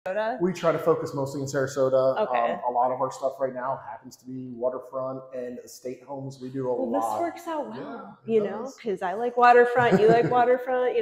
We try to focus mostly in Sarasota. Okay. A lot of our stuff right now happens to be waterfront and estate homes. We do a lot. This works out well, Yeah, you know, because I like waterfront, you like waterfront.